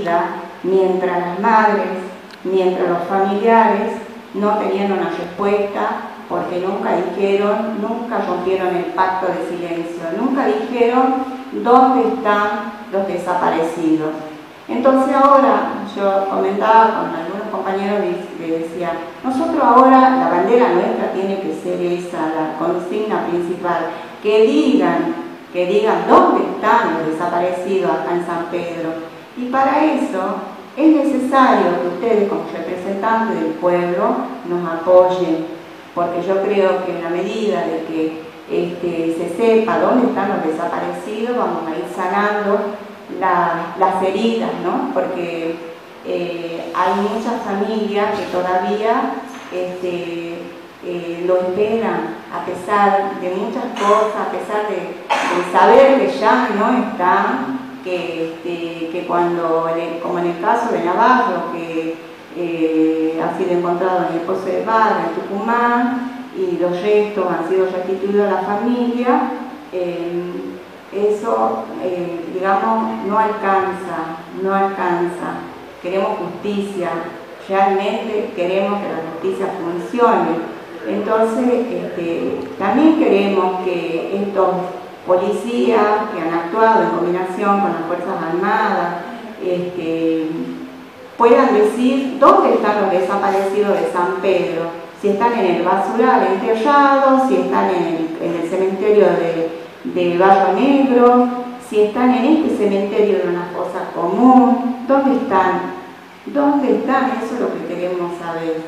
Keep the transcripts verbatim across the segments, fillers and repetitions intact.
vida, mientras las madres, mientras los familiares no tenían una respuesta, porque nunca dijeron, nunca rompieron el pacto de silencio, nunca dijeron dónde están los desaparecidos. Entonces ahora, yo comentaba con algunos compañeros y les decía, nosotros ahora, la bandera nuestra tiene que ser esa, la consigna principal, que digan, que digan dónde están los desaparecidos acá en San Pedro. Y para eso es necesario que ustedes como representantes del pueblo nos apoyen, porque yo creo que en la medida de que este, se sepa dónde están los desaparecidos, vamos a ir sanando la, las heridas, ¿no? Porque eh, hay muchas familias que todavía este, eh, lo esperan, a pesar de muchas cosas, a pesar de, de saber que ya no están, que, este, que cuando, como en el caso de Navarro, que eh, ha sido encontrado en el Pozo de Vargas, en Tucumán, y los restos han sido restituidos a la familia, eh, eso, eh, digamos, no alcanza, no alcanza. Queremos justicia, realmente queremos que la justicia funcione. Entonces, este, también queremos que estos policías que han actuado en combinación con las Fuerzas Armadas este, puedan decir dónde están los desaparecidos de San Pedro, si están en el basural enterrados, si están en el, en el cementerio de, de Barrio Negro, si están en este cementerio de una fosa común, ¿dónde están? ¿Dónde están? Eso es lo que queremos saber.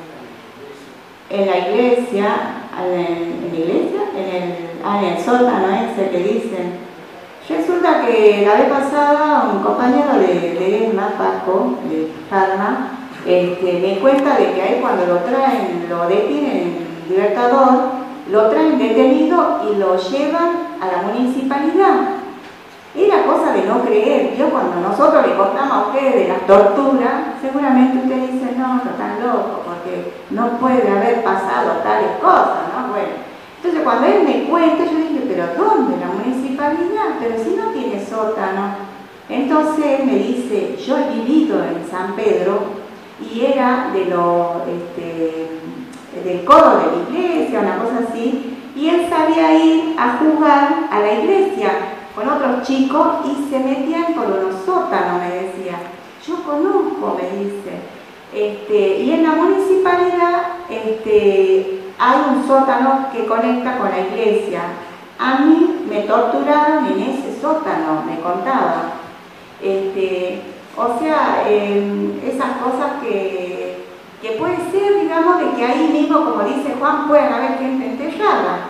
En la iglesia, en, el, en la iglesia, en el, ah, en el sótano ese que dicen. Resulta que la vez pasada un compañero de, de Esma, Paco, de Jarma, este, me cuenta de que ahí cuando lo traen, lo detienen en Libertador, lo traen detenido y lo llevan a la municipalidad. Era cosa de no creer. Yo cuando nosotros le contamos a ustedes de las torturas, seguramente ustedes dicen, no, no están locos, porque no puede haber pasado tales cosas, ¿no? Bueno, entonces cuando él me cuenta, yo dije, ¿pero dónde? ¿La municipalidad? Pero si no tiene sótano. Entonces él me dice, yo he vivido en San Pedro y era de lo, este, del coro de la iglesia, una cosa así, y él sabía ir a jugar a la iglesia con otros chicos y se metían por unos sótanos, me decía. Yo conozco, me dice. Este, y en la municipalidad este, hay un sótano que conecta con la iglesia. A mí me torturaron en ese sótano, me contaba. Este, o sea, eh, esas cosas que, que puede ser, digamos, de que ahí mismo, como dice Juan, pueden haber gente enterrada.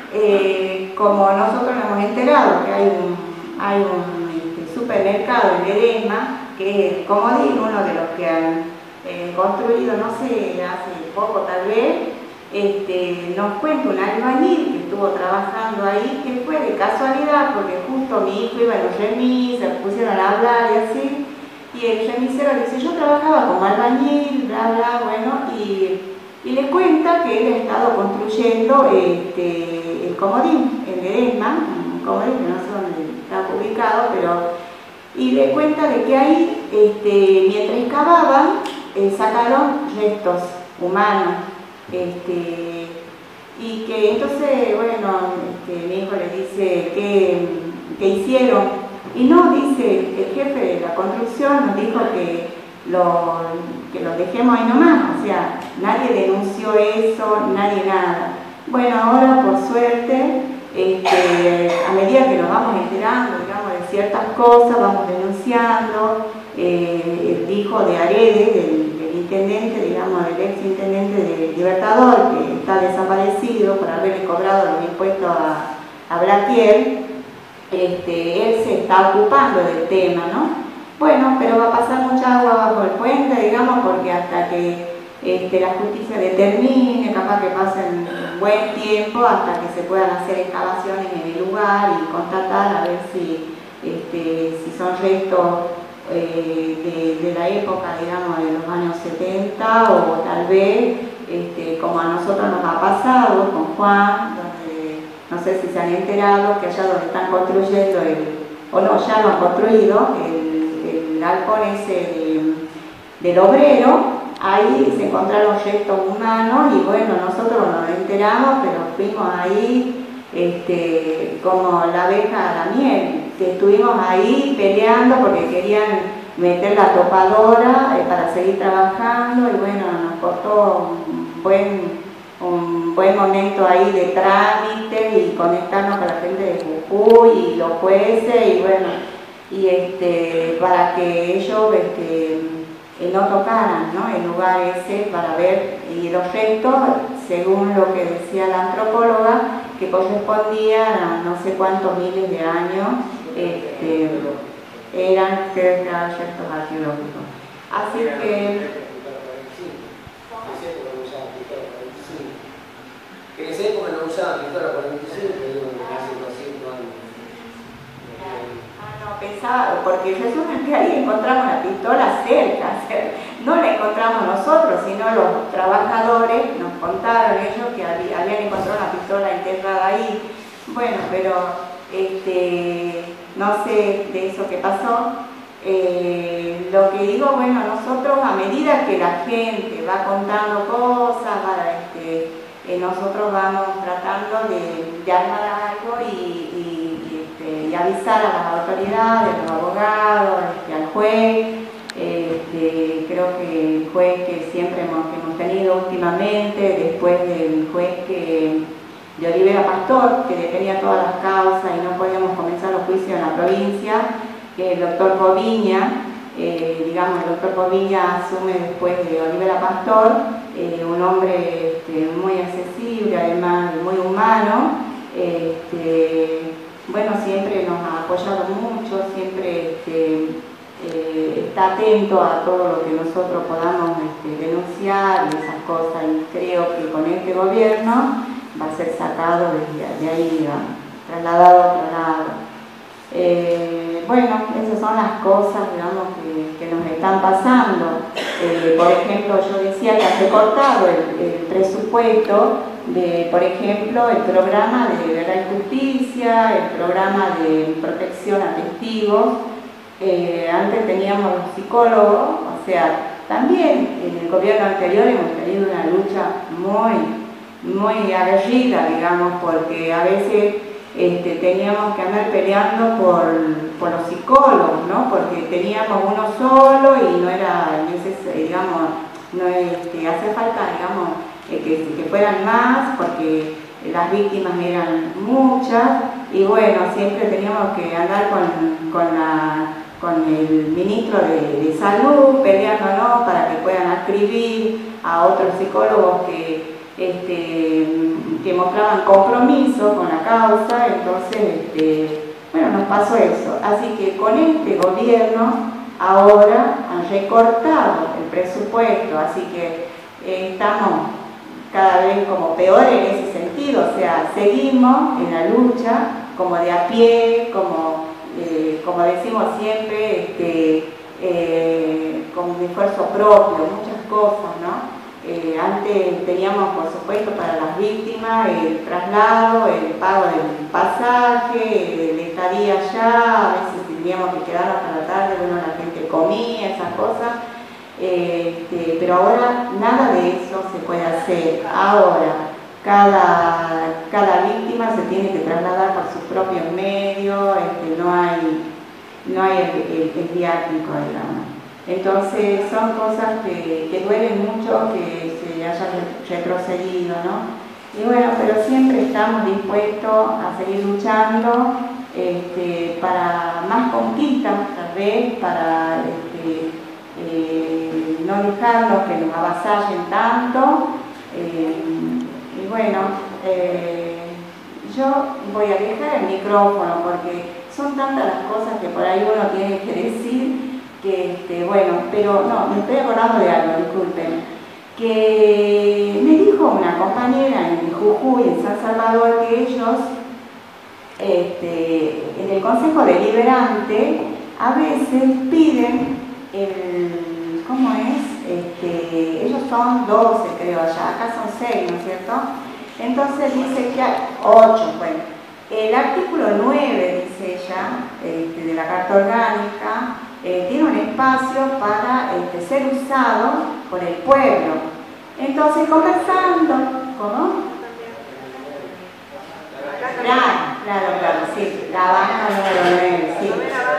Eh, como nosotros nos hemos enterado que hay un, hay un este, supermercado en Ledesma, que es, como digo, uno de los que han eh, construido, no sé, hace poco tal vez, este, nos cuenta un albañil que estuvo trabajando ahí, que fue de casualidad, porque justo mi hijo iba en los remises, se pusieron a hablar y así, y el remisero le dice, yo trabajaba como albañil, bla, bla, bueno, y, y le cuenta que él ha estado construyendo este, el comodín en Ledesma, un comodín que no sé dónde está ubicado, pero, y le cuenta de que ahí, este, mientras excavaban, eh, sacaron restos humanos, este, y que entonces, bueno, este, mi hijo le dice, ¿qué, qué hicieron? Y no, dice, el jefe de la construcción nos dijo que lo, que lo dejemos ahí nomás, o sea, nadie denunció eso, nadie nada. Bueno, ahora por suerte, este, a medida que nos vamos enterando, digamos, de ciertas cosas, vamos denunciando, eh, el hijo de Arede, del, del intendente, digamos, del ex intendente de Libertador, que está desaparecido por haberle cobrado los impuestos a, a Blatier, este, él se está ocupando del tema, ¿no? Bueno, pero va a pasar mucha agua bajo el puente, digamos, porque hasta que este, la justicia determine, capaz que pasen un buen tiempo hasta que se puedan hacer excavaciones en el lugar y constatar a ver si, este, si son restos eh, de, de la época, digamos, de los años setenta, o tal vez, este, como a nosotros nos ha pasado con Juan, donde no sé si se han enterado que allá donde están construyendo, el, o no, ya lo han construido, el, el el galpón ese de, del obrero, ahí se encontraron restos humanos y bueno, nosotros nos enteramos, pero fuimos ahí este, como la abeja a la miel, que estuvimos ahí peleando porque querían meter la topadora eh, para seguir trabajando y bueno, nos costó un buen, un buen momento ahí de trámite y conectarnos con la gente de Jujuy y los jueces y bueno, y este, para que ellos este, no tocaran, ¿no?, el lugar ese para ver, y los restos, según lo que decía la antropóloga, que correspondían a no sé cuántos miles de años, este, eran cerca restos arqueológicos. Así que... Que en esa época no usaban pistola cuarenta y cinco, pero hace doscientos años. Ah, no, pensaba, porque resulta que ahí encontramos la pistola cerca, cerca. No la encontramos nosotros, sino los trabajadores nos contaron ellos que había, habían encontrado una pistola enterrada ahí. Bueno, pero este, no sé de eso que pasó. Eh, lo que digo, bueno, nosotros a medida que la gente va contando cosas, va, este, eh, nosotros vamos tratando de, de armar algo y, y, y, este, y avisar a las autoridades, a los abogados, este, al juez. Este, creo que el juez que siempre hemos, que hemos tenido últimamente, después del juez que, de Olivera Pastor, que detenía todas las causas y no podíamos comenzar los juicios en la provincia, que el doctor Coviña, eh, digamos, el doctor Coviña asume después de Olivera Pastor, eh, un hombre este, muy accesible, además muy humano, este, bueno, siempre nos ha apoyado mucho, siempre este, eh, está atento a todo lo que nosotros podamos este, denunciar y esas cosas, y creo que con este gobierno va a ser sacado de, de ahí, digamos, trasladado a otro lado. Eh, bueno, esas son las cosas, digamos, que, que nos están pasando. Eh, por ejemplo, yo decía que ha recortado el, el presupuesto de, por ejemplo, el programa de Verdad y Justicia, el programa de protección a testigos. Eh, antes teníamos los psicólogos, o sea, también en el gobierno anterior hemos tenido una lucha muy, muy aguerrida, digamos, porque a veces Este, teníamos que andar peleando por, por los psicólogos, ¿no? Porque teníamos uno solo y no era necesario, digamos, no este, hace falta, digamos, eh, que, que fueran más, porque las víctimas eran muchas, y bueno, siempre teníamos que andar con, con, la, con el ministro de, de Salud, peleándonos para que puedan adscribir a otros psicólogos que, este, que mostraban compromiso con la causa. Entonces, este, bueno, nos pasó eso. Así que con este gobierno ahora han recortado el presupuesto, así que eh, estamos cada vez como peor en ese sentido, o sea, seguimos en la lucha como de a pie, como, eh, como decimos siempre, este, eh, con un esfuerzo propio, muchas cosas, ¿no? Eh, antes teníamos, por supuesto, para las víctimas el traslado, el pago del pasaje, el estadía allá, a veces teníamos que quedar hasta la tarde, bueno, la gente comía, esas cosas. Este, pero ahora nada de eso se puede hacer. Ahora cada, cada víctima se tiene que trasladar por sus propios medios, este, no hay, no hay el, el, el viático, digamos. Entonces son cosas que, que duelen mucho que se haya retrocedido, ¿no? Y bueno, pero siempre estamos dispuestos a seguir luchando este, para más conquistas, tal vez, para este, eh, no dejarnos que nos avasallen tanto. Eh, y bueno, eh, yo voy a dejar el micrófono porque son tantas las cosas que por ahí uno tiene que decir. Que, este, bueno, pero no, me estoy acordando de algo, disculpen, que me dijo una compañera en Jujuy, en San Salvador, que ellos, este, en el Consejo Deliberante, a veces piden el, ¿cómo es? Este, ellos son doce, creo, allá, acá son seis, ¿no es cierto? Entonces dice que hay ocho, bueno. El artículo nueve, dice ella, este, de la Carta Orgánica, eh, tiene un espacio para este, ser usado por el pueblo. Entonces, conversando, ¿cómo? Claro, claro, claro, sí, la banca número nueve, sí.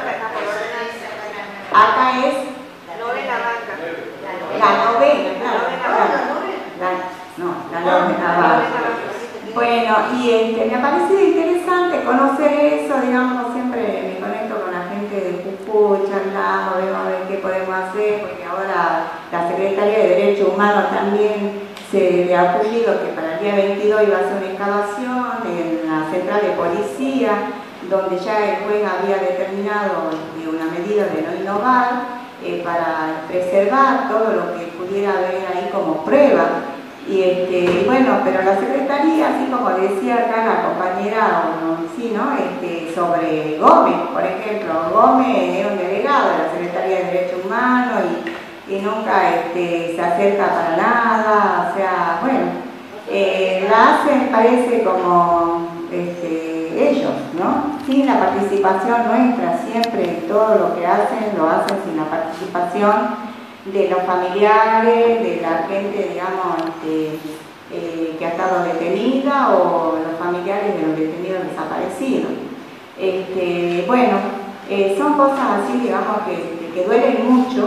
Acá es Novena banca. la novena, claro. La, no, la novena banca. Bueno, y este, me ha parecido interesante conocer eso, digamos, siempre me conecto con la gente de Jujuy, charlamos, vemos a ver qué podemos hacer, porque ahora la Secretaría de Derechos Humanos también se le ha ocurrido que para el día veintidós iba a hacer una excavación en la central de policía, donde ya el juez había determinado eh, una medida de no innovar eh, para preservar todo lo que pudiera haber ahí como prueba. Y este, bueno, pero la Secretaría, así como decía acá la compañera, o sí, ¿no? Este, sobre Gómez, por ejemplo, Gómez era un delegado de la Secretaría de Derechos Humanos y, y nunca este, se acerca para nada, o sea, bueno, eh, la hacen, parece como este, ellos, ¿no? Sin la participación nuestra, siempre todo lo que hacen, lo hacen sin la participación de los familiares, de la gente, digamos, este, eh, que ha estado detenida o los familiares de los detenidos desaparecidos. Este, bueno, eh, son cosas así, digamos, que, que duelen mucho,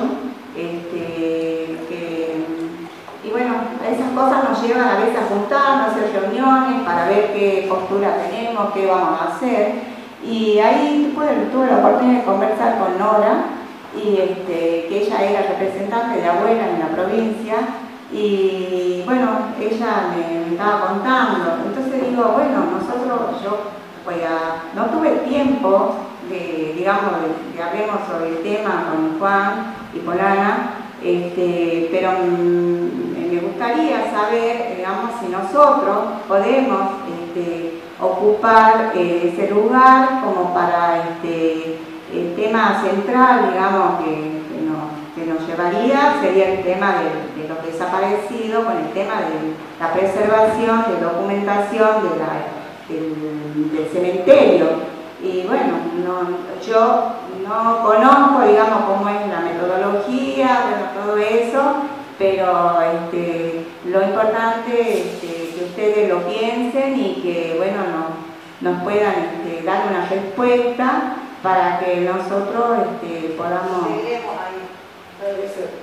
este, que, y bueno, esas cosas nos llevan a veces a juntarnos, a hacer reuniones para ver qué postura tenemos, qué vamos a hacer, y ahí tuve, tuve la oportunidad de conversar con Nora, y este, que ella era representante de abuela en la provincia y bueno, ella me, me estaba contando, entonces digo, bueno, nosotros, yo pues, no tuve tiempo de, digamos, de, de hablemos sobre el tema con Juan y con Ana, este, pero mm, me gustaría saber, digamos, si nosotros podemos este, ocupar eh, ese lugar como para este, el tema central, digamos, que, que, nos, que nos llevaría sería el tema de, de los desaparecidos, con el tema de la preservación, de documentación de la, del, del cementerio. Y bueno, no, yo no conozco, digamos, cómo es la metodología, bueno, todo eso, pero este, lo importante es que, que ustedes lo piensen y que, bueno, nos, nos puedan este, dar una respuesta para que nosotros este, podamos... Seguiremos ahí.